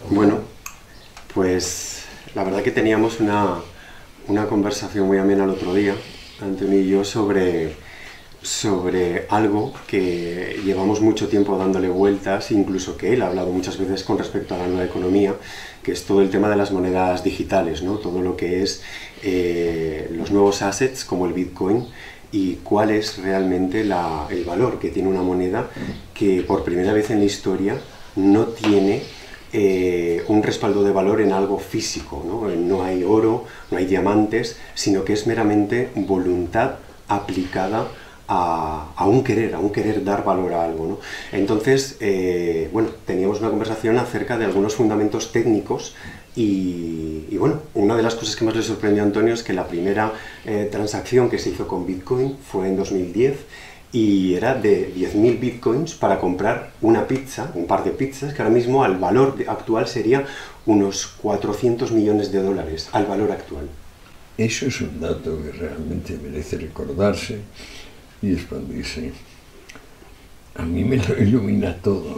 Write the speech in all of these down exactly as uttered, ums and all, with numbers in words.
Bueno, pues la verdad que teníamos una, una conversación muy amena el otro día, Antonio y yo, sobre, sobre algo que llevamos mucho tiempo dándole vueltas, incluso que él ha hablado muchas veces con respecto a la nueva economía, que es todo el tema de las monedas digitales, ¿no? Todo lo que es eh, los nuevos assets como el Bitcoin y cuál es realmente la, el valor que tiene una moneda que por primera vez en la historia no tiene eh, un respaldo de valor en algo físico, ¿no? No hay oro, no hay diamantes, sino que es meramente voluntad aplicada a, a un querer, a un querer dar valor a algo, ¿no? Entonces, eh, bueno, teníamos una conversación acerca de algunos fundamentos técnicos y, y bueno, una de las cosas que más le sorprendió a Antonio es que la primera eh, transacción que se hizo con Bitcoin fue en dos mil diez y era de diez mil bitcoins para comprar una pizza, un par de pizzas, que ahora mismo al valor actual sería unos cuatrocientos millones de dólares, al valor actual. Eso es un dato que realmente merece recordarse y expandirse. A mí me lo ilumina todo.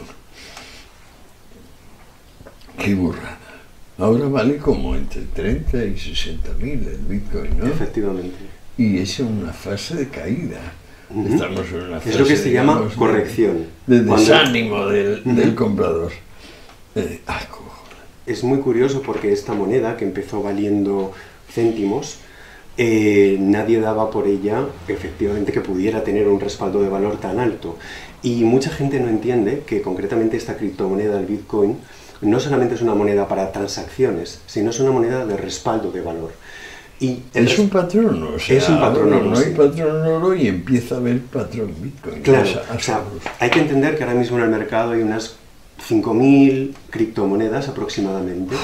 ¡Qué burrada! Ahora vale como entre treinta y sesenta mil el Bitcoin, ¿no? Efectivamente. Y es una fase de caída. Uh-huh. Estamos en una fase, es lo que se digamos, llama corrección. De, de Cuando... desánimo del, uh-huh. del comprador. Eh, ah, es muy curioso porque esta moneda, que empezó valiendo céntimos, eh, nadie daba por ella, efectivamente, que pudiera tener un respaldo de valor tan alto. Y mucha gente no entiende que concretamente esta criptomoneda, el Bitcoin, no solamente es una moneda para transacciones, sino es una moneda de respaldo de valor. Y es un patrón, o sea, es un patrón oro, no hay sí. patrón oro y empieza a haber patrón Bitcoin. Claro, o sea, o sea, hay que entender que ahora mismo en el mercado hay unas cinco mil criptomonedas aproximadamente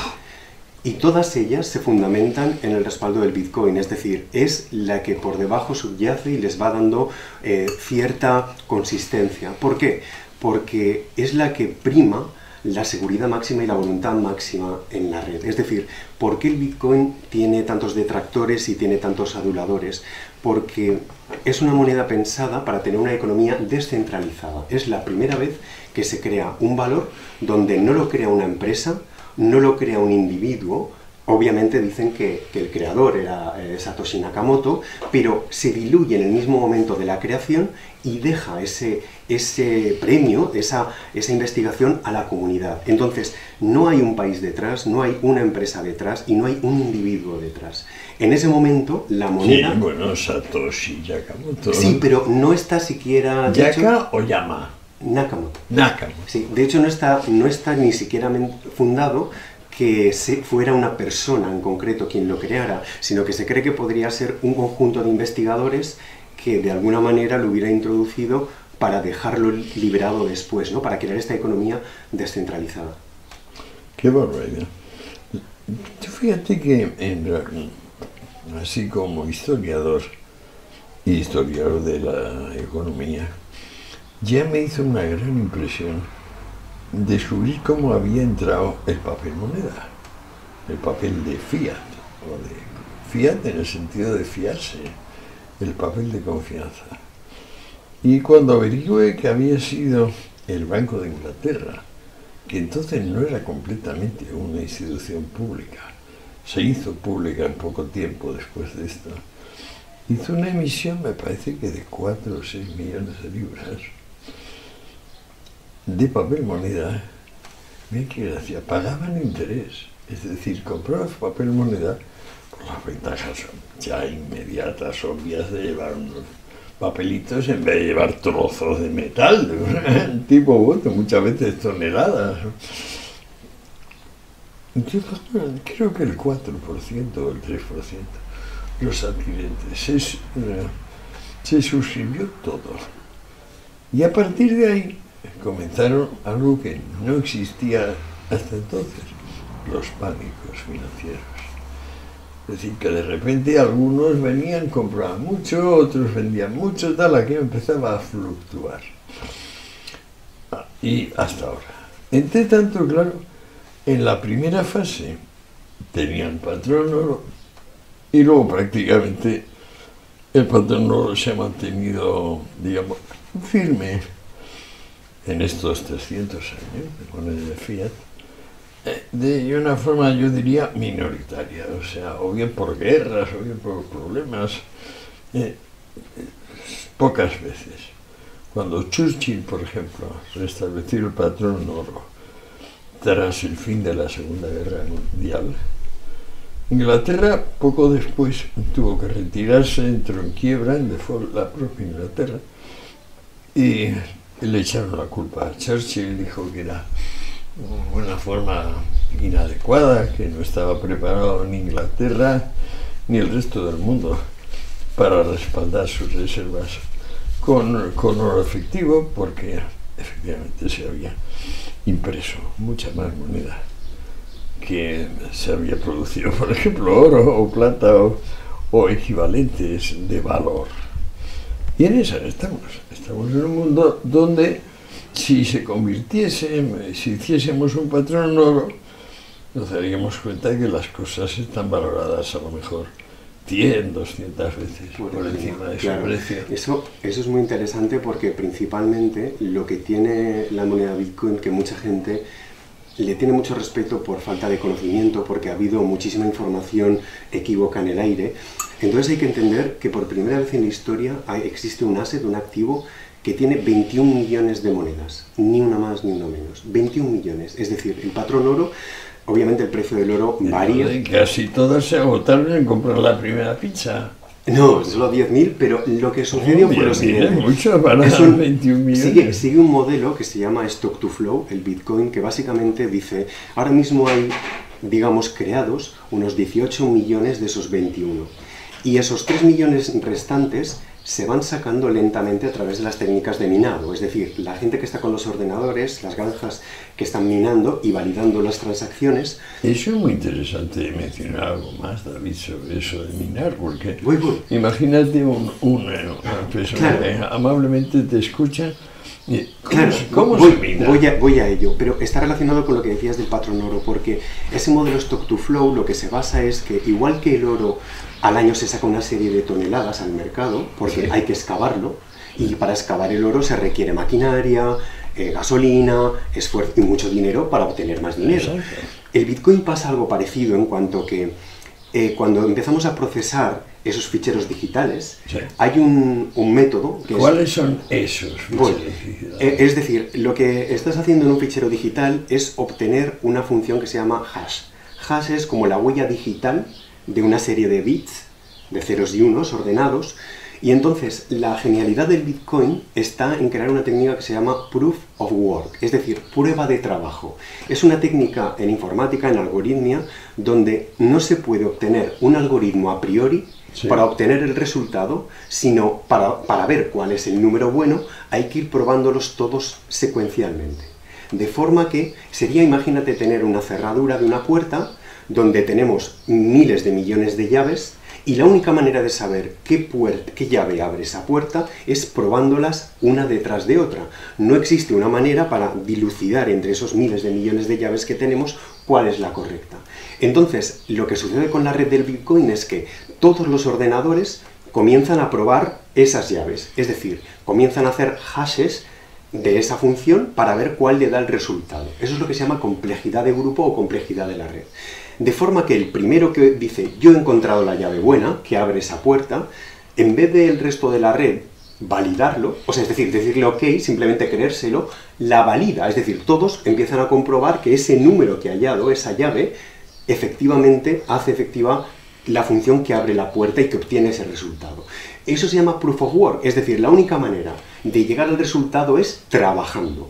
y todas ellas se fundamentan en el respaldo del Bitcoin, es decir, es la que por debajo subyace y les va dando eh, cierta consistencia. ¿Por qué? Porque es la que prima la seguridad máxima y la voluntad máxima en la red. Es decir, ¿por qué el Bitcoin tiene tantos detractores y tiene tantos aduladores? Porque es una moneda pensada para tener una economía descentralizada. Es la primera vez que se crea un valor donde no lo crea una empresa, no lo crea un individuo. Obviamente dicen que, que el creador era eh, Satoshi Nakamoto, pero se diluye en el mismo momento de la creación y deja ese, ese premio, esa, esa investigación a la comunidad. Entonces, no hay un país detrás, no hay una empresa detrás y no hay un individuo detrás. En ese momento, la moneda... Sí, bueno, Satoshi Nakamoto. Sí, pero no está siquiera... ¿Yaka hecho, o Yama? Nakamoto. Nakamoto. Sí, de hecho no está, no está ni siquiera fundado que se fuera una persona en concreto quien lo creara, sino que se cree que podría ser un conjunto de investigadores que de alguna manera lo hubiera introducido para dejarlo liberado después, ¿no? Para crear esta economía descentralizada. Qué barbaridad. Tú fíjate que, en, así como historiador y historiador de la economía, ya me hizo una gran impresión descubrir cómo había entrado el papel moneda, el papel de fiat, o de fiat en el sentido de fiarse, el papel de confianza. Y cuando averigüé que había sido el Banco de Inglaterra, que entonces no era completamente una institución pública, se hizo pública en poco tiempo después de esto, hizo una emisión, me parece que de cuatro o seis millones de libras, de papel moneda. Mira qué gracia, pagaban interés, es decir, comprabas papel moneda por las ventajas ya inmediatas, obvias de llevar unos papelitos en vez de llevar trozos de metal, tipo voto, muchas veces toneladas. Yo pagaban, creo que el cuatro por ciento o el tres por ciento, los adquirentes, se, uh, se suscribió todo. Y a partir de ahí comenzaron algo que no existía hasta entonces, los pánicos financieros. Es decir, que de repente algunos venían, compraban mucho, otros vendían mucho, tal, aquello empezaba a fluctuar. Y hasta ahora. Entre tanto, claro, en la primera fase tenían patrón oro y luego prácticamente el patrón oro se ha mantenido, digamos, firme en estos trescientos años de moneda de fiat, eh, de una forma, yo diría, minoritaria, o sea, o bien por guerras, o bien por problemas, eh, pocas veces. Cuando Churchill, por ejemplo, restableció el patrón oro tras el fin de la Segunda Guerra Mundial, Inglaterra poco después tuvo que retirarse, entró en quiebra, en default, la propia Inglaterra, y le echaron la culpa a Churchill, dijo que era una forma inadecuada, que no estaba preparado ni Inglaterra ni el resto del mundo para respaldar sus reservas con, con oro efectivo, porque efectivamente se había impreso mucha más moneda que se había producido, por ejemplo, oro o plata o, o equivalentes de valor. Y en esa estamos, estamos en un mundo donde si se convirtiese, si hiciésemos un patrón en oro, nos daríamos cuenta de que las cosas están valoradas a lo mejor cien, doscientas veces por, por encima de claro, su precio. Eso, eso es muy interesante porque principalmente lo que tiene la moneda Bitcoin, que mucha gente le tiene mucho respeto por falta de conocimiento, porque ha habido muchísima información equívoca en el aire. Entonces hay que entender que por primera vez en la historia hay, existe un asset, un activo, que tiene veintiún millones de monedas, ni una más ni una menos, veintiún millones, es decir, el patrón oro. Obviamente el precio del oro varía. Y casi todas se agotaron en comprar la primera pizza. No, solo diez mil, pero lo que sucedió no, fue lo siguiente. Es mucho para es un, veintiún millones. Sigue, sigue un modelo que se llama Stock to Flow, el Bitcoin, que básicamente dice, ahora mismo hay, digamos, creados unos dieciocho millones de esos veintiuno. Y esos tres millones restantes se van sacando lentamente a través de las técnicas de minado, es decir, la gente que está con los ordenadores, las granjas que están minando y validando las transacciones. Eso es muy interesante mencionar algo más, David, sobre eso de minar, porque voy, voy. imagínate un, un, una persona claro. que amablemente te escucha. ¿Cómo, claro, ¿cómo voy, se mina? Voy a, voy a ello, pero está relacionado con lo que decías del patrón oro, porque ese modelo Stock to Flow lo que se basa es que, igual que el oro al año se saca una serie de toneladas al mercado, porque sí. hay que excavarlo, y para excavar el oro se requiere maquinaria, eh, gasolina, esfuerzo y mucho dinero para obtener más dinero. Exacto. El Bitcoin pasa algo parecido en cuanto que eh, cuando empezamos a procesar esos ficheros digitales, sí. hay un, un método que ¿Cuáles es, son esos ficheros bueno, digitales? Eh, es decir, lo que estás haciendo en un fichero digital es obtener una función que se llama hash. Hash es como la huella digital de una serie de bits, de ceros y unos ordenados, y entonces la genialidad del Bitcoin está en crear una técnica que se llama Proof of Work, es decir, prueba de trabajo. Es una técnica en informática, en algoritmia, donde no se puede obtener un algoritmo a priori sí. para obtener el resultado, sino para, para ver cuál es el número bueno, hay que ir probándolos todos secuencialmente. De forma que sería, imagínate, tener una cerradura de una puerta, donde tenemos miles de millones de llaves, y la única manera de saber qué, puerta, qué llave abre esa puerta es probándolas una detrás de otra. No existe una manera para dilucidar entre esos miles de millones de llaves que tenemos cuál es la correcta. Entonces, lo que sucede con la red del Bitcoin es que todos los ordenadores comienzan a probar esas llaves, es decir, comienzan a hacer hashes de esa función para ver cuál le da el resultado. Eso es lo que se llama complejidad de grupo o complejidad de la red. De forma que el primero que dice, yo he encontrado la llave buena, que abre esa puerta, en vez del resto de la red validarlo, o sea, es decir, decirle ok, simplemente creérselo, la valida, es decir, todos empiezan a comprobar que ese número que ha hallado, esa llave, efectivamente hace efectiva la función que abre la puerta y que obtiene ese resultado. Eso se llama Proof of Work, es decir, la única manera de llegar al resultado es trabajando.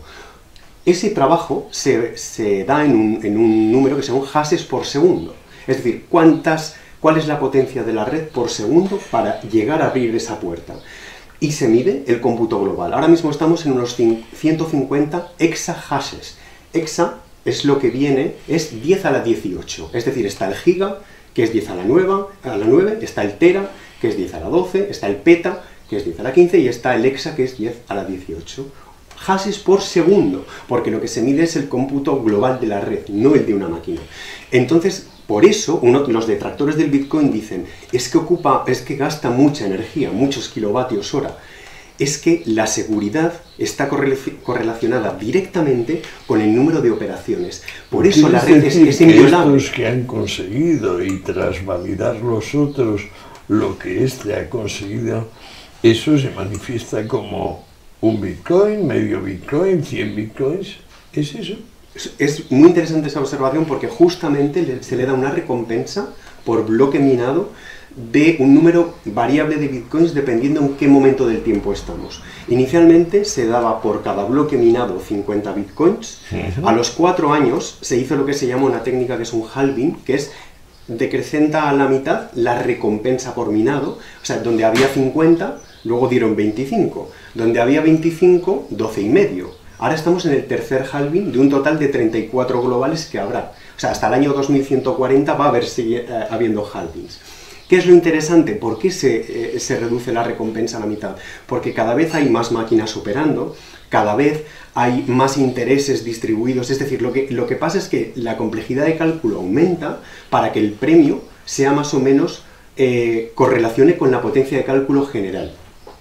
Ese trabajo se, se da en un, en un número que son hashes por segundo. Es decir, cuántas, cuál es la potencia de la red por segundo para llegar a abrir esa puerta. Y se mide el cómputo global. Ahora mismo estamos en unos ciento cincuenta exahashes. Exa es lo que viene, es diez a la dieciocho. Es decir, está el giga, que es diez a la nueve, está el tera, que es diez a la doce, está el peta, que es diez a la quince, y está el hexa, que es diez a la dieciocho. Hashes por segundo, porque lo que se mide es el cómputo global de la red, no el de una máquina. Entonces, por eso, uno, los detractores del Bitcoin dicen, es que ocupa, es que gasta mucha energía, muchos kilovatios hora. es que la seguridad está correlacionada directamente con el número de operaciones. Por eso la red es, es inviolable. Estos que han conseguido y tras validar los otros lo que éste ha conseguido, eso se manifiesta como un bitcoin, medio bitcoin, cien bitcoins. ¿Es eso? Es muy interesante esa observación porque justamente se le da una recompensa por bloque minado de un número variable de bitcoins dependiendo en qué momento del tiempo estamos. Inicialmente se daba por cada bloque minado cincuenta bitcoins. Uh-huh. A los cuatro años se hizo lo que se llama una técnica que es un halving, que es decrecenta a la mitad la recompensa por minado. O sea, donde había cincuenta, luego dieron veinticinco. Donde había veinticinco, doce y medio. Ahora estamos en el tercer halving de un total de treinta y cuatro globales que habrá. O sea, hasta el año dos mil ciento cuarenta va a haber sigue, eh, habiendo halvings. ¿Qué es lo interesante? ¿Por qué se, eh, se reduce la recompensa a la mitad? Porque cada vez hay más máquinas operando, cada vez hay más intereses distribuidos. Es decir, lo que, lo que pasa es que la complejidad de cálculo aumenta para que el premio sea más o menos eh, correlacione con la potencia de cálculo general.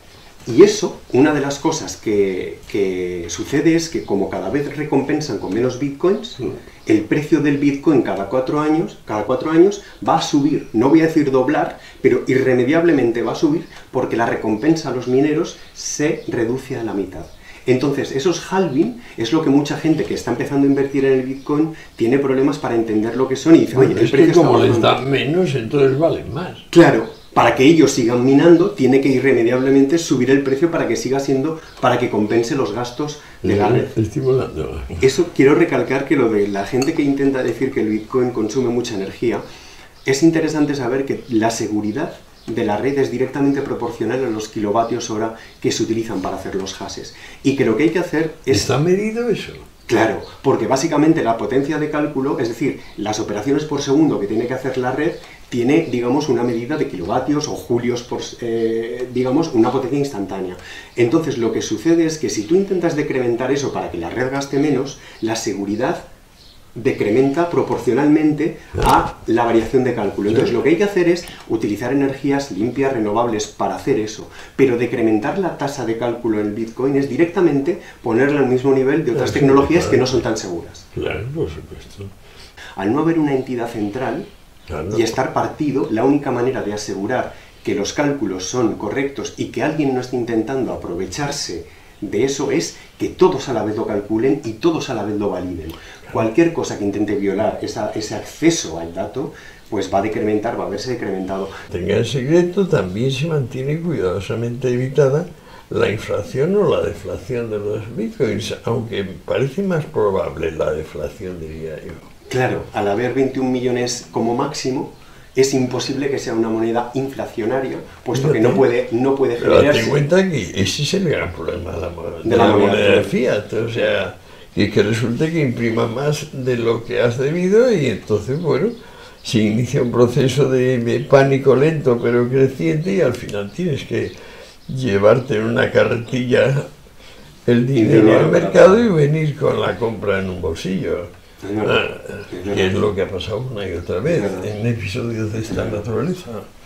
Y eso, una de las cosas que, que sucede es que como cada vez recompensan con menos bitcoins, el precio del bitcoin cada cuatro años, cada cuatro años va a subir. No voy a decir doblar, pero irremediablemente va a subir porque la recompensa a los mineros se reduce a la mitad. Entonces, esos halving es lo que mucha gente que está empezando a invertir en el bitcoin tiene problemas para entender lo que son y dice, bueno, oye, el es precio que como está les dan menos, entonces valen más. Claro. Para que ellos sigan minando, tiene que irremediablemente subir el precio para que siga siendo, para que compense los gastos de la red. Estimulando. Eso quiero recalcar que lo de la gente que intenta decir que el Bitcoin consume mucha energía, es interesante saber que la seguridad de la red es directamente proporcional a los kilovatios hora que se utilizan para hacer los hashes. Y que lo que hay que hacer es... ¿Está medido eso? Claro, porque básicamente la potencia de cálculo, es decir, las operaciones por segundo que tiene que hacer la red, tiene, digamos, una medida de kilovatios o julios por, eh, digamos, una potencia instantánea. Entonces, lo que sucede es que si tú intentas decrementar eso para que la red gaste menos, la seguridad decrementa proporcionalmente a la variación de cálculo. Entonces, lo que hay que hacer es utilizar energías limpias, renovables para hacer eso, pero decrementar la tasa de cálculo en el Bitcoin es directamente ponerla al mismo nivel de otras tecnologías que no son tan seguras. Claro, por supuesto. Al no haber una entidad central, claro, y estar partido, la única manera de asegurar que los cálculos son correctos y que alguien no esté intentando aprovecharse de eso es que todos a la vez lo calculen y todos a la vez lo validen. Claro. Cualquier cosa que intente violar esa, ese acceso al dato, pues va a decrementar, va a verse decrementado. Tenga el secreto, también se mantiene cuidadosamente evitada la inflación o la deflación de los bitcoins, aunque parece más probable la deflación, diría yo. Claro, al haber veintiún millones como máximo, es imposible que sea una moneda inflacionaria, puesto Fíjate, que no puede, no puede generarse. Pero date cuenta que ese es el gran problema de la, de de la, la moneda de fiat, o sea, que, que resulte que imprima más de lo que has debido y entonces, bueno, se inicia un proceso de, de pánico lento pero creciente y al final tienes que llevarte en una carretilla el dinero al mercado y venir con la compra en un bolsillo. Ah, que es lo que ha pasado una y otra vez en episodios de esta naturaleza.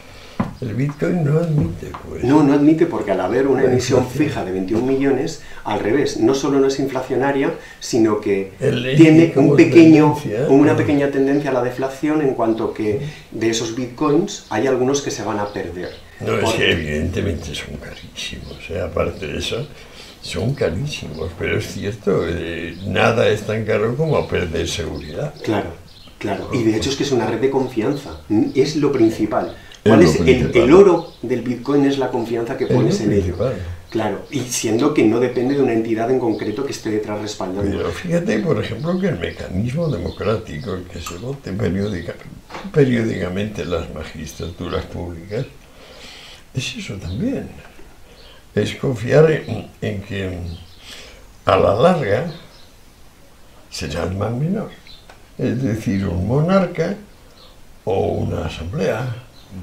El Bitcoin no admite, pues. No, no admite porque al haber una emisión fija de veintiún millones, al revés, no solo no es inflacionaria, sino que tiene un pequeño, una pequeña tendencia a la deflación en cuanto que de esos Bitcoins hay algunos que se van a perder. No, es que evidentemente son carísimos, ¿eh? Aparte de eso, son carísimos, pero es cierto, eh, nada es tan caro como perder seguridad. Claro, claro. Y de hecho es que es una red de confianza, es lo principal. ¿Cuál es, es lo el, el oro del Bitcoin? Es la confianza que pones en ello. Claro, y siendo que no depende de una entidad en concreto que esté detrás respaldando. Pero fíjate, por ejemplo, que el mecanismo democrático, el que se vote periódica, periódicamente en las magistraturas públicas, es eso también. Es confiar en, en que a la larga será el mal menor. Es decir, un monarca o una asamblea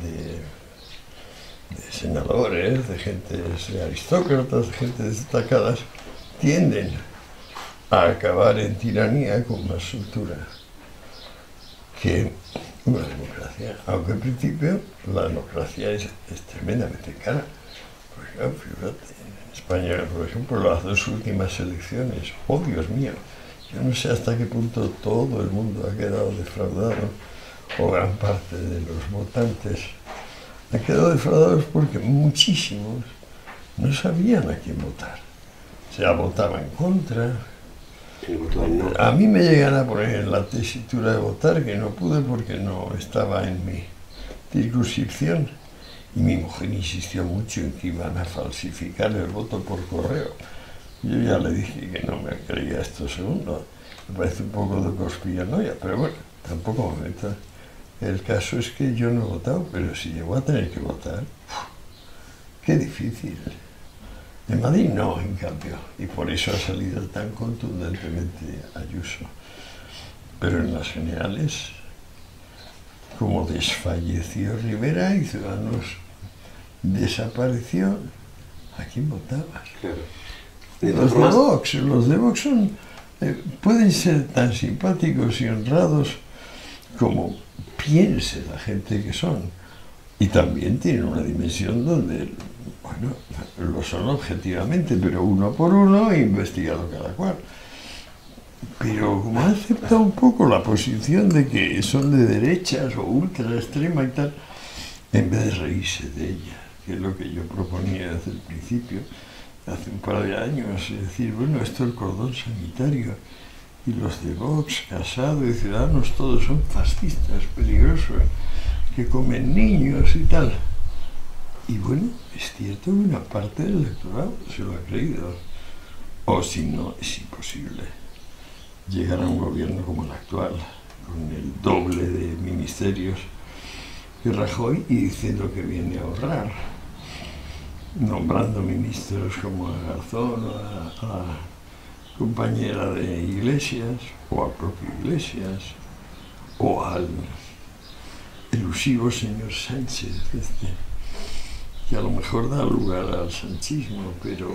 de, de senadores, de gente, de aristócratas, de gente destacadas, tienden a acabar en tiranía con más soltura que una democracia. Aunque en principio la democracia es, es tremendamente cara. Pues, fíjate, España, por ejemplo, las dos últimas elecciones, oh Dios mío, yo no sé hasta qué punto todo el mundo ha quedado defraudado, o gran parte de los votantes han quedado defraudados porque muchísimos no sabían a quién votar. O sea, votaban contra. A mí me llegan a poner en la tesitura de votar, que no pude porque no estaba en mi circunscripción, y mi mujer insistió mucho en que iban a falsificar el voto por correo. Yo ya le dije que no me creía esto segundo, me parece un poco de conspiranoia, pero bueno, tampoco me meto. El caso es que yo no he votado, pero si llegó a tener que votar, qué difícil. En Madrid no, en cambio, y por eso ha salido tan contundentemente Ayuso. Pero en las generales, como desfalleció Rivera y Ciudadanos desapareció, ¿a quién votabas? Claro. De los de Vox, los de Vox son, eh, pueden ser tan simpáticos y honrados como piense la gente que son. Y también tienen una dimensión donde, bueno, lo son objetivamente, pero uno por uno, investigado cada cual. Pero como ha aceptado un poco la posición de que son de derechas o ultra extrema y tal, en vez de reírse de ella, que es lo que yo proponía desde el principio, hace un par de años, es decir, bueno, esto es el cordón sanitario, y los de Vox, Casado y Ciudadanos, todos son fascistas, peligrosos, que comen niños y tal. Y bueno, es cierto que una parte del electorado se lo ha creído. O si no, es imposible llegar a un gobierno como el actual, con el doble de ministerios que Rajoy, y diciendo que viene a ahorrar, nombrando ministros como a Garzón o a, a la compañera de Iglesias, o al propio Iglesias, o al elusivo señor Sánchez, este, que a lo mejor da lugar al sanchismo, pero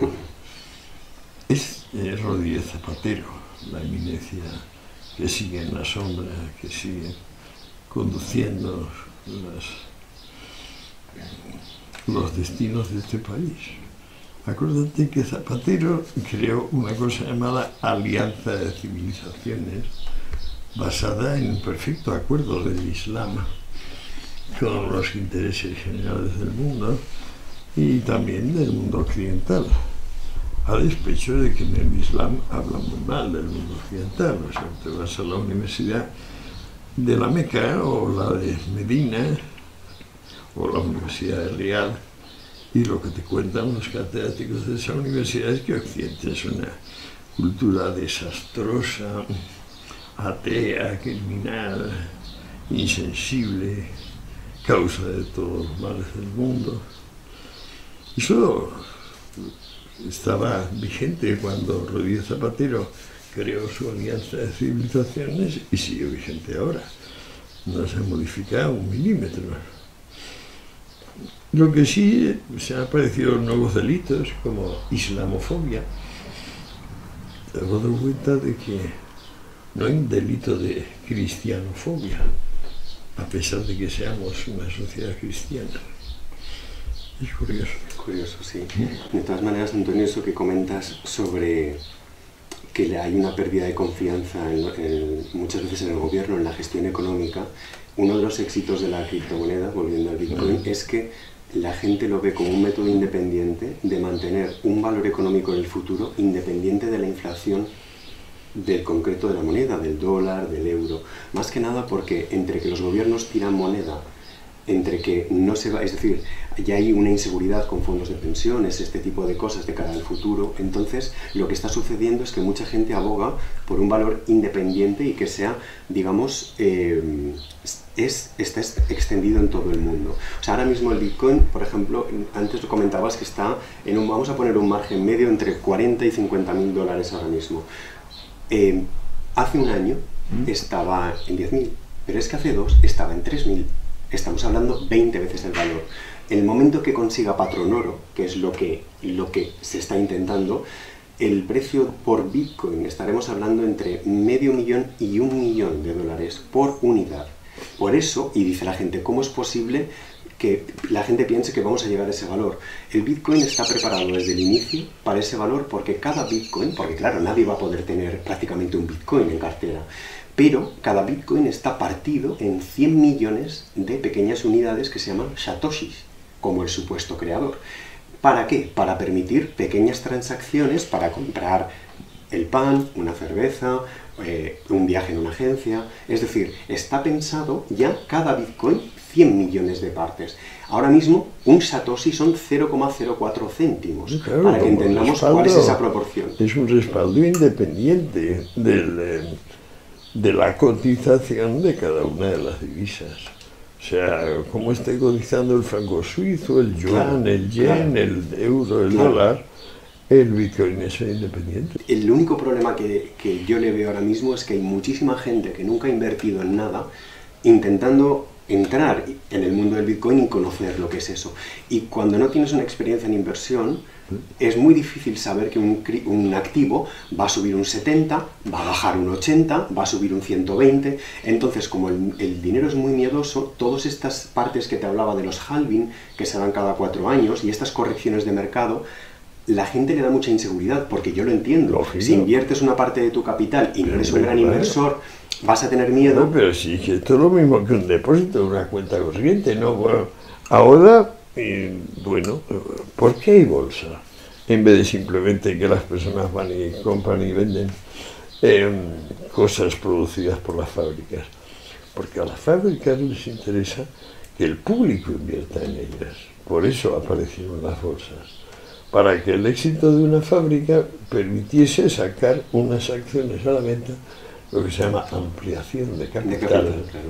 es eh, Rodríguez Zapatero, la eminencia que sigue en la sombra, que sigue conduciendo las, los destinos de este país. Acuérdate que Zapatero creó una cosa llamada Alianza de Civilizaciones, basada en un perfecto acuerdo del Islam con los intereses generales del mundo y también del mundo occidental, a despecho de que en el Islam hablan muy mal del mundo occidental. O sea, te vas a la Universidad de la Meca o la de Medina o la Universidad de Riad, y lo que te cuentan los catedráticos de esa universidad es que Occidente es una cultura desastrosa, atea, criminal, insensible, causa de todos los males del mundo. Eso estaba vigente cuando Rodríguez Zapatero creó su Alianza de Civilizaciones y sigue vigente ahora. No se ha modificado un milímetro. Lo que sí se han aparecido nuevos delitos como islamofobia. Te has dado cuenta de que no hay un delito de cristianofobia, a pesar de que seamos una sociedad cristiana. Es curioso. Curioso, sí. De todas maneras, Antonio, eso que comentas sobre que hay una pérdida de confianza en, en, muchas veces en el gobierno, en la gestión económica, uno de los éxitos de la criptomoneda, volviendo al Bitcoin, es que la gente lo ve como un método independiente de mantener un valor económico en el futuro independiente de la inflación del concreto de la moneda, del dólar, del euro. Más que nada porque entre que los gobiernos tiran moneda, entre que no se va, es decir, ya hay una inseguridad con fondos de pensiones, este tipo de cosas de cara al futuro, entonces lo que está sucediendo es que mucha gente aboga por un valor independiente y que sea, digamos, eh, es, está extendido en todo el mundo. O sea, ahora mismo el Bitcoin, por ejemplo, antes lo comentabas que está en un, vamos a poner un margen medio entre cuarenta y cincuenta mil dólares ahora mismo. Eh, hace un año estaba en diez mil, pero es que hace dos estaba en tres mil. Estamos hablando veinte veces el valor. En el momento que consiga patrón oro, que es lo que, lo que se está intentando, el precio por Bitcoin estaremos hablando entre medio millón y un millón de dólares por unidad. Por eso, y dice la gente, ¿cómo es posible que la gente piense que vamos a llegar a ese valor. El Bitcoin está preparado desde el inicio para ese valor porque cada Bitcoin, porque claro, nadie va a poder tener prácticamente un Bitcoin en cartera, pero cada Bitcoin está partido en cien millones de pequeñas unidades que se llaman satoshis, como el supuesto creador. ¿Para qué? Para permitir pequeñas transacciones para comprar el pan, una cerveza, eh, un viaje en una agencia. Es decir, está pensado ya cada Bitcoin cien millones de partes. Ahora mismo un satoshi son cero coma cero cuatro céntimos, claro, para que entendamos respaldo, cuál es esa proporción. Es un respaldo independiente del, eh, de la cotización de cada una de las divisas. O sea, cómo esté cotizando el franco suizo, el yuan, claro, el yen, claro, el euro, el claro. dólar, el Bitcoin es independiente. El único problema que, que yo le veo ahora mismo es que hay muchísima gente que nunca ha invertido en nada intentando entrar en el mundo del Bitcoin y conocer lo que es eso. Y cuando no tienes una experiencia en inversión, es muy difícil saber que un, un activo va a subir un setenta, va a bajar un ochenta, va a subir un ciento veinte. Entonces, como el, el dinero es muy miedoso, todas estas partes que te hablaba de los halving, que se dan cada cuatro años, y estas correcciones de mercado, la gente le da mucha inseguridad, porque yo lo entiendo. Lógico. Si inviertes una parte de tu capital y no eres un gran inversor, vas a tener miedo. No, pero sí, que esto es lo mismo que un depósito, una cuenta corriente, ¿no? Bueno, ahora, eh, bueno, ¿por qué hay bolsa? En vez de simplemente que las personas van y compran y venden eh, cosas producidas por las fábricas. Porque a las fábricas les interesa que el público invierta en ellas. Por eso aparecieron las bolsas. Para que el éxito de una fábrica permitiese sacar unas acciones a la venta, lo que se llama ampliación de capital. De capital, claro.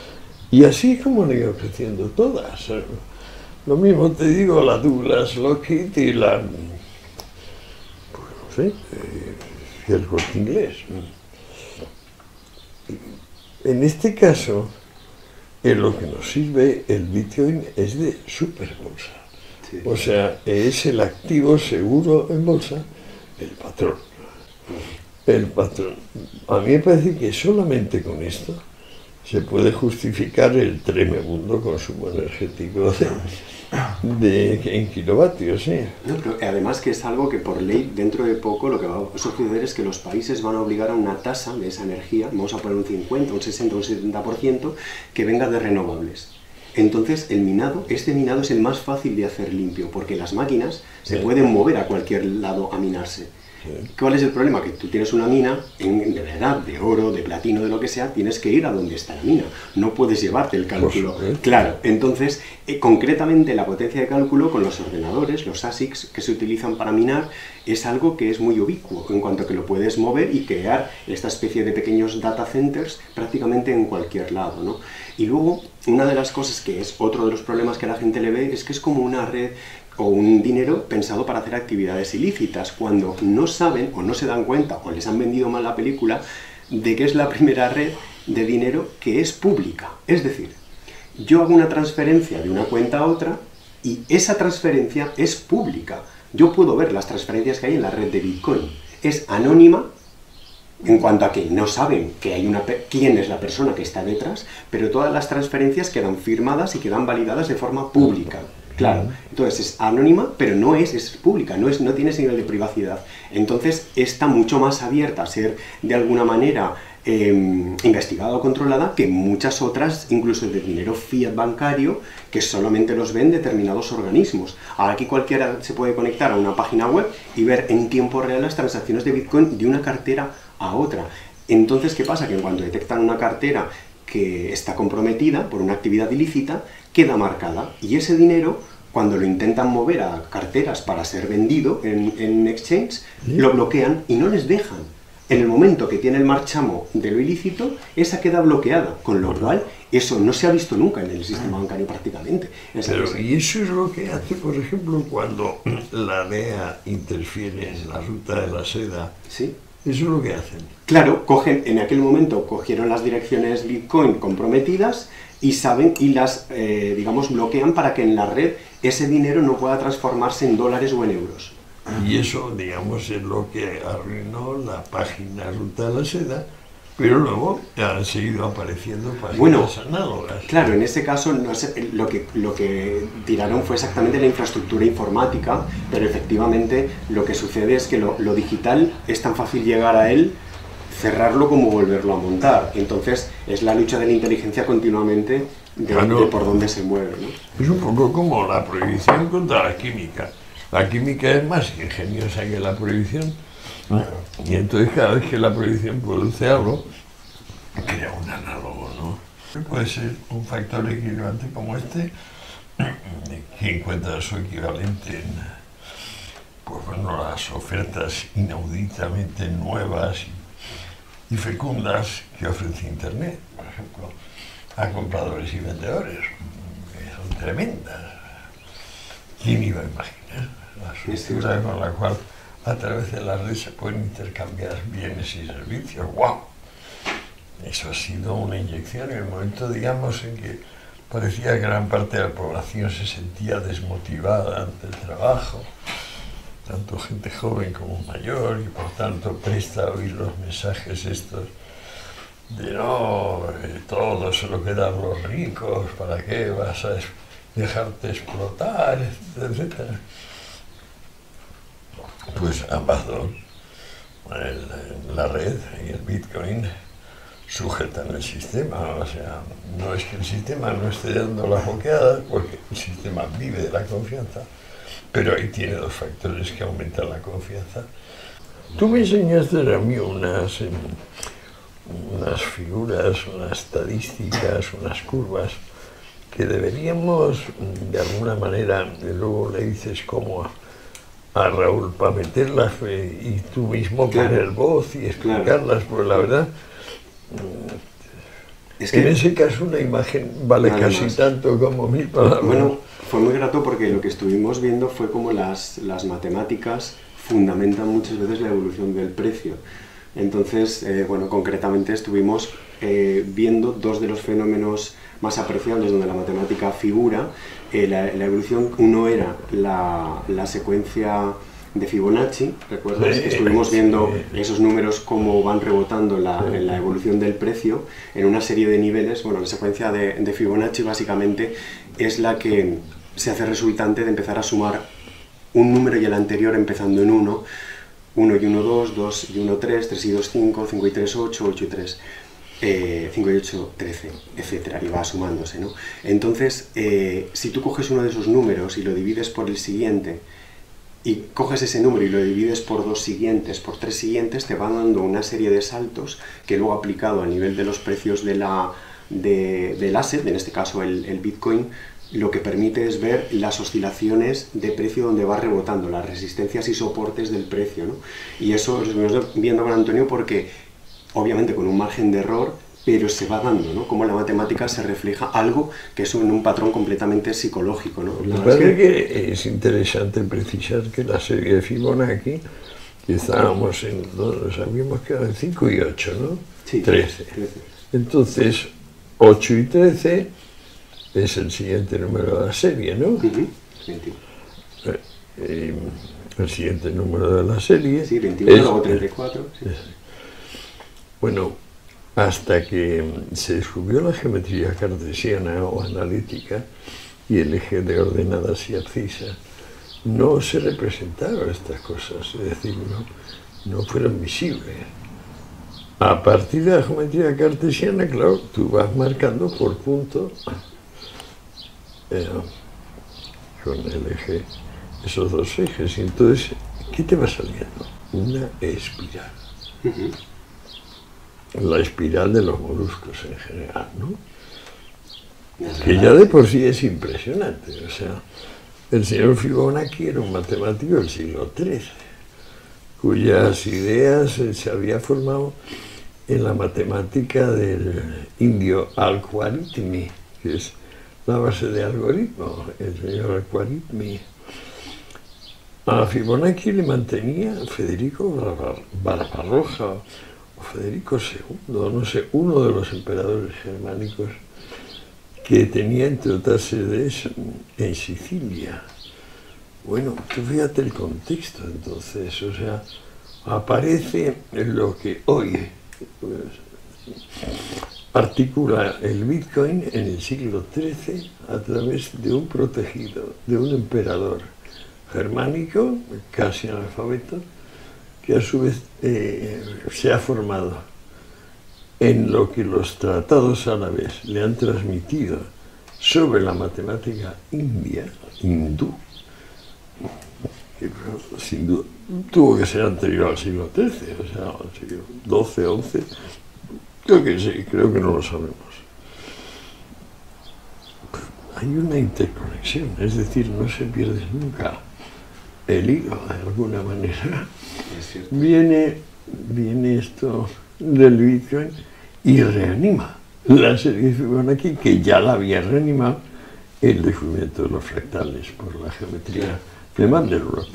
Y así como han ido creciendo todas. Lo mismo te digo, la Douglas, Lockheed y la, pues no sé, eh, el Corte Inglés. En este caso, en lo que nos sirve el Bitcoin es de superbolsa. Sí. O sea, es el activo seguro en bolsa del patrón. El patrón. A mí me parece que solamente con esto se puede justificar el tremendo consumo energético de, de, en kilovatios. ¿Sí? No, pero además que es algo que por ley dentro de poco lo que va a suceder es que los países van a obligar a una tasa de esa energía, vamos a poner un cincuenta, un sesenta, un setenta por ciento, que venga de renovables. Entonces el minado, este minado es el más fácil de hacer limpio, porque las máquinas se sí. pueden mover a cualquier lado a minarse. Sí. ¿Cuál es el problema? Que tú tienes una mina, en, de verdad, de oro, de platino, de lo que sea, tienes que ir a donde está la mina. No puedes llevarte el cálculo. Pues, ¿eh? Claro, entonces, eh, concretamente la potencia de cálculo con los ordenadores, los A S I Cs que se utilizan para minar, es algo que es muy ubicuo, en cuanto a que lo puedes mover y crear esta especie de pequeños data centers prácticamente en cualquier lado, ¿no? Y luego, una de las cosas que es otro de los problemas que la gente le ve es que es como una red o un dinero pensado para hacer actividades ilícitas, cuando no saben o no se dan cuenta o les han vendido mal la película de que es la primera red de dinero que es pública. Es decir, yo hago una transferencia de una cuenta a otra y esa transferencia es pública. Yo puedo ver las transferencias que hay en la red de Bitcoin. Es anónima en cuanto a que no saben que hay una quién es la persona que está detrás, pero todas las transferencias quedan firmadas y quedan validadas de forma pública. Claro, entonces es anónima, pero no es, es pública, no, es, no tiene ese nivel de privacidad. Entonces está mucho más abierta a ser, de alguna manera, eh, investigada o controlada que muchas otras, incluso de dinero fiat bancario, que solamente los ven determinados organismos. Ahora aquí cualquiera se puede conectar a una página web y ver en tiempo real las transacciones de Bitcoin de una cartera a otra. Entonces, ¿qué pasa? Que en cuanto detectan una cartera que está comprometida por una actividad ilícita, queda marcada. Y ese dinero, cuando lo intentan mover a carteras para ser vendido en, en exchange, ¿sí? lo bloquean y no les dejan. En el momento que tiene el marchamo de lo ilícito, esa queda bloqueada, con lo cual eso no se ha visto nunca en el sistema bancario prácticamente. Pero, y eso es lo que hace, por ejemplo, cuando la D E A interfiere en la ruta de la seda. Sí. Eso es lo que hacen. Claro, cogen, en aquel momento cogieron las direcciones Bitcoin comprometidas y saben y las, eh, digamos, bloquean para que en la red ese dinero no pueda transformarse en dólares o en euros. Y eso, digamos, es lo que arruinó la página Ruta de la Seda, pero luego han seguido apareciendo páginas bueno, análogas. Claro, en ese caso no sé, lo, que, lo que tiraron fue exactamente la infraestructura informática, pero efectivamente lo que sucede es que lo, lo digital es tan fácil llegar a él, cerrarlo como volverlo a montar. Entonces es la lucha de la inteligencia continuamente de, claro, de por dónde se mueve, ¿no? Es un poco como la prohibición contra la química. La química es más ingeniosa que la prohibición. Y entonces cada vez que la prohibición produce algo, crea un análogo, ¿no? Puede ser un factor equilibrante como este, que encuentra su equivalente en, pues bueno, las ofertas inauditamente nuevas y, y fecundas que ofrece Internet, por ejemplo, a compradores y vendedores, que son tremendas. ¿Quién iba a imaginar la estructura con la cual a través de la red se pueden intercambiar bienes y servicios? ¡Wow! Eso ha sido una inyección en el momento, digamos, en que parecía que gran parte de la población se sentía desmotivada ante el trabajo, tanto gente joven como mayor, y por tanto presta a oír los mensajes estos de no, eh, todo se lo quedan los ricos, ¿para qué vas a dejarte explotar?, etcétera, etcétera. Pues Amazon, el, la red y el Bitcoin sujetan el sistema. O sea, no es que el sistema no esté dando las boqueadas, porque el sistema vive de la confianza, pero ahí tiene dos factores que aumentan la confianza. Tú me enseñaste a mí unas, unas figuras, unas estadísticas, unas curvas que deberíamos, de alguna manera, luego le dices cómo a, a Raúl para meterlas y tú mismo claro, poner voz y explicarlas, claro, porque la verdad, es que, en ese caso una imagen vale casi más tanto como mil palabras. Bueno, fue muy grato porque lo que estuvimos viendo fue como las, las matemáticas fundamentan muchas veces la evolución del precio. Entonces, eh, bueno, concretamente estuvimos eh, viendo dos de los fenómenos más apreciables donde la matemática figura. Eh, la, la evolución, uno era la, la secuencia de Fibonacci, ¿recuerdas? Sí, estuvimos viendo sí, esos números cómo van rebotando en la, en la evolución del precio en una serie de niveles. Bueno, la secuencia de, de Fibonacci básicamente es la que se hace resultante de empezar a sumar un número y el anterior empezando en uno, uno y uno, dos, dos y uno, tres, tres y dos, cinco, cinco y tres, ocho, ocho y tres, eh, cinco y ocho, trece, etcétera, y va sumándose, ¿no? Entonces, eh, si tú coges uno de esos números y lo divides por el siguiente, y coges ese número y lo divides por dos siguientes, por tres siguientes, te van dando una serie de saltos que luego aplicado a nivel de los precios de la, de, del asset, en este caso el, el Bitcoin, lo que permite es ver las oscilaciones de precio donde va rebotando, las resistencias y soportes del precio, ¿no? Y eso lo estamos viendo con Antonio porque, obviamente con un margen de error, pero se va dando, ¿no? Como la matemática se refleja algo que es un, un patrón completamente psicológico, ¿no? Me parece que es interesante precisar que la serie de Fibonacci, que estábamos en, nos habíamos quedado en cinco y ocho, ¿no? Sí, trece. trece. Entonces, ocho y trece es el siguiente número de la serie, ¿no? Uh-huh. eh, eh, el siguiente número de la serie. Sí, veintiuno, es, luego treinta y cuatro. Sí. Es, bueno, hasta que se descubrió la geometría cartesiana o analítica y el eje de ordenadas y abscisas, no se representaron estas cosas, es decir, no, no fueron visibles. A partir de la geometría cartesiana, claro, tú vas marcando por punto eh, con el eje, esos dos ejes, y entonces, ¿qué te va saliendo? Una espiral. Uh-huh. La espiral de los moluscos en general, ¿no? Que ya de por sí es impresionante. O sea, el señor Fibonacci era un matemático del siglo trece, cuyas ideas se había formado en la matemática del indio Al-Khwarizmi, que es la base de algoritmo, el señor Al-Khwarizmi. A Fibonacci le mantenía Federico Barbarroja o Federico segundo, no sé, uno de los emperadores germánicos que tenía, entre otras sedes, en Sicilia. Bueno, tú fíjate el contexto, entonces, o sea, aparece lo que hoy pues, articula el Bitcoin en el siglo trece a través de un protegido, de un emperador germánico, casi analfabeto, que a su vez eh, se ha formado en lo que los tratados árabes le han transmitido sobre la matemática india, hindú, que sin duda tuvo que ser anterior al siglo trece, o sea, al siglo doce, once, creo que sí, creo que no lo sabemos. Hay una interconexión, es decir, no se pierde nunca el hilo, de alguna manera. Viene, viene esto del Bitcoin y reanima la serie de Fibonacci, que ya la había reanimado el descubrimiento de los fractales por la geometría de Mandelbrot.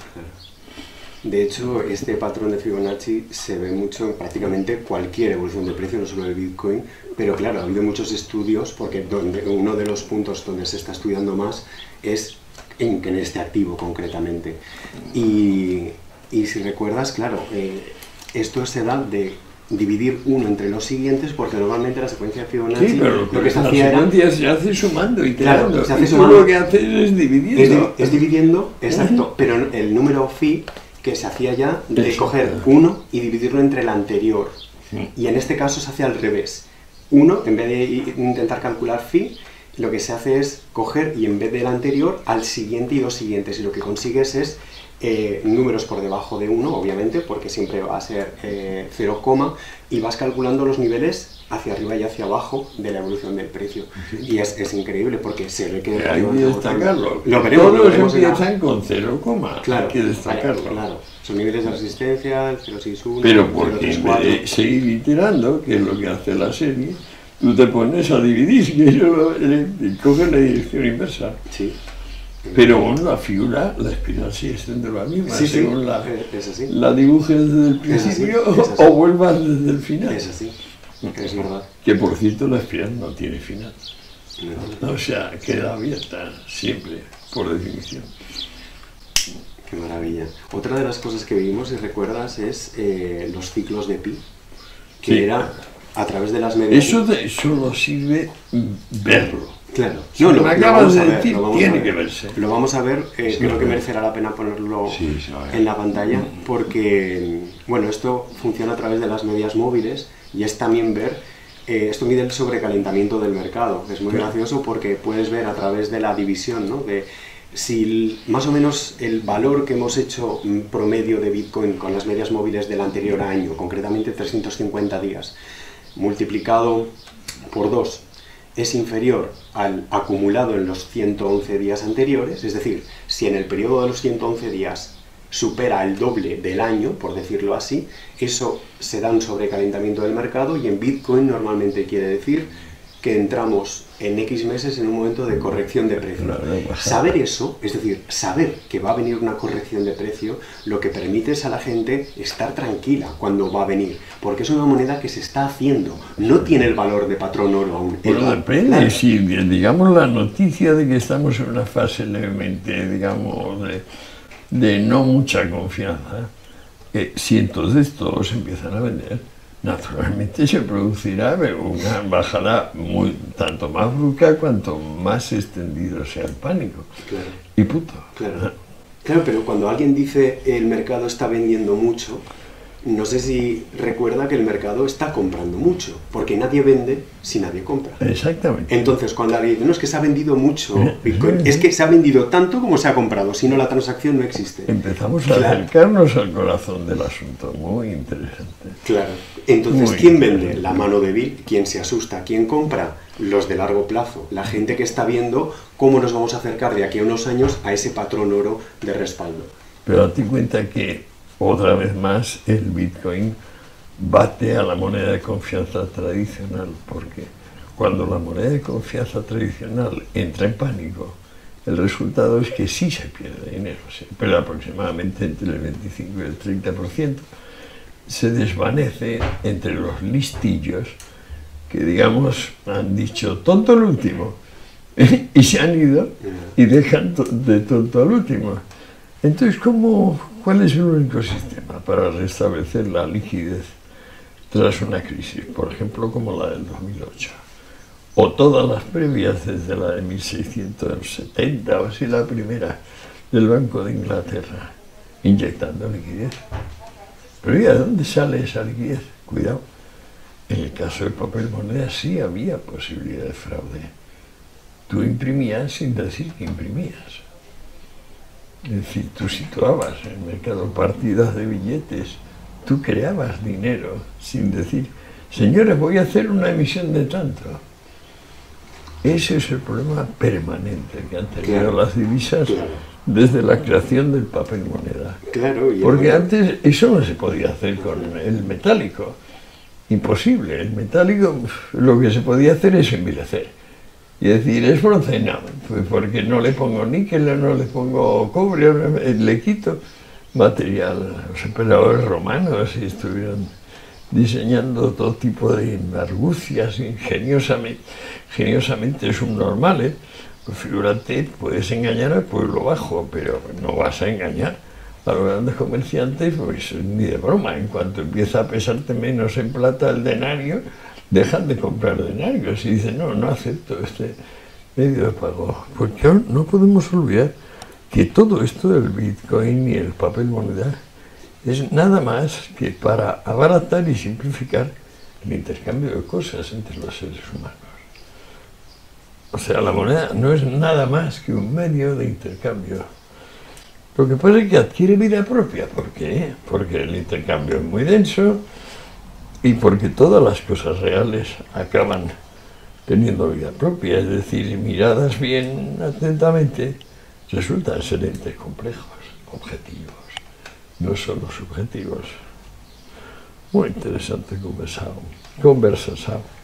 De hecho, este patrón de Fibonacci se ve mucho en prácticamente cualquier evolución de precio, no solo del Bitcoin, pero claro, ha habido muchos estudios, porque donde, uno de los puntos donde se está estudiando más es en, en este activo concretamente. Y, y si recuerdas, claro, eh, esto se da de dividir uno entre los siguientes, porque normalmente la secuencia de Fibonacci, sí, pero lo que se la hacía secuencia era, se hace sumando y claro, tirando, se hace y tú sumando. Lo que haces es dividiendo. Es, di es dividiendo, exacto, uh-huh. Pero el número phi que se hacía ya de Eso, coger claro. uno y dividirlo entre el anterior. Sí. Y en este caso se hace al revés. Uno, en vez de intentar calcular phi, lo que se hace es coger y en vez del anterior al siguiente y los siguientes. Y lo que consigues es eh, números por debajo de uno, obviamente, porque siempre va a ser eh, cero, y vas calculando los niveles hacia arriba y hacia abajo de la evolución del precio. Sí. Y es, es increíble porque se ve que... Hay que destacarlo. Lo veremos, Todos lo veremos empiezan la... con cero, claro, hay que destacarlo. Vale, claro. Son niveles de resistencia, el cero seis uno, pero porque en vez de seguir iterando, que es lo que hace la serie, tú te pones a dividir, que eso y coges la dirección inversa. Sí. Pero bueno, la figura, la espiral sigue siendo la misma, sí, según sí, la, es así. la dibujes desde el principio es así, es así. O vuelvas desde el final. Es así, es verdad. Que por cierto la espiral no tiene final. No. O sea, queda abierta siempre, por definición. Qué maravilla. Otra de las cosas que vimos, si recuerdas, es eh, los ciclos de pi, que sí. Era a través de las medias. Eso de, solo sirve verlo. Claro. No, lo, lo acabas de decir, tiene que verse. Lo vamos a ver, eh, sí, creo que merecerá la pena ponerlo sí, sí, en la pantalla, porque, bueno, esto funciona a través de las medias móviles y es también ver, eh, esto mide el sobrecalentamiento del mercado. Es muy claro. gracioso porque puedes ver a través de la división, ¿no? De si el, más o menos el valor que hemos hecho promedio de Bitcoin con las medias móviles del anterior año, concretamente trescientos cincuenta días, multiplicado por dos, es inferior al acumulado en los ciento once días anteriores, es decir, si en el periodo de los ciento once días supera el doble del año, por decirlo así, eso se da un sobrecalentamiento del mercado y en Bitcoin normalmente quiere decir que entramos en X meses en un momento de corrección de precio. Saber eso, es decir, saber que va a venir una corrección de precio, lo que permite es a la gente estar tranquila cuando va a venir, porque es una moneda que se está haciendo, no tiene el valor de patrón oro aún. Bueno, depende, claro. Si digamos la noticia de que estamos en una fase levemente, digamos, de, de no mucha confianza, eh, si entonces todos empiezan a vender, naturalmente se producirá una bajada muy, tanto más brusca cuanto más extendido sea el pánico. Claro. Y punto. Claro. Claro, pero cuando alguien dice el mercado está vendiendo mucho, no sé si recuerda que el mercado está comprando mucho, porque nadie vende si nadie compra. Exactamente. Entonces, cuando alguien dice, no, es que se ha vendido mucho Bitcoin, es que se ha vendido tanto como se ha comprado, si no la transacción no existe. Empezamos a claro. acercarnos al corazón del asunto, muy interesante. Claro. Entonces, muy ¿quién vende? La mano débil, ¿quién se asusta? ¿Quién compra? Los de largo plazo, la gente que está viendo cómo nos vamos a acercar de aquí a unos años a ese patrón oro de respaldo. Pero date cuenta que otra vez más el Bitcoin bate a la moneda de confianza tradicional, porque cuando la moneda de confianza tradicional entra en pánico, el resultado es que sí se pierde dinero, se pierde aproximadamente entre el veinticinco y el treinta por ciento, se desvanece entre los listillos que, digamos, han dicho tonto el último y se han ido y dejan de tonto al último. Entonces, ¿cómo, ¿cuál es el único sistema para restablecer la liquidez tras una crisis, por ejemplo, como la del dos mil ocho, o todas las previas desde la de mil seiscientos setenta, o así la primera del Banco de Inglaterra, inyectando liquidez. Pero ¿y a dónde sale esa liquidez? Cuidado, en el caso del papel moneda sí había posibilidad de fraude. Tú imprimías sin decir que imprimías. Es decir, tú situabas en el mercado partidas de billetes, tú creabas dinero sin decir, señores, voy a hacer una emisión de tanto. Ese es el problema permanente que han tenido claro, las divisas claro. desde la creación del papel moneda. Claro, y Porque ahora... antes eso no se podía hacer con el metálico. Imposible. El metálico lo que se podía hacer es envilecer. Y decir, es bronce, no, pues porque no le pongo níquel, no le pongo cobre, le quito material. Los emperadores romanos estuvieron diseñando todo tipo de argucias ingeniosamente, ingeniosamente subnormales. Pues figúrate, puedes engañar al pueblo bajo, pero no vas a engañar a los grandes comerciantes, pues ni de broma. En cuanto empieza a pesarte menos en plata el denario, dejan de comprar denarios y dicen, no, no acepto este medio de pago. Porque no podemos olvidar que todo esto del Bitcoin y el papel moneda es nada más que para abaratar y simplificar el intercambio de cosas entre los seres humanos. O sea, la moneda no es nada más que un medio de intercambio. Lo que pasa es que adquiere vida propia. ¿Por qué? Porque el intercambio es muy denso y porque todas las cosas reales acaban teniendo vida propia. Es decir, miradas bien atentamente, resultan ser entes complejos, objetivos, no solo subjetivos. Muy interesante conversado, conversación.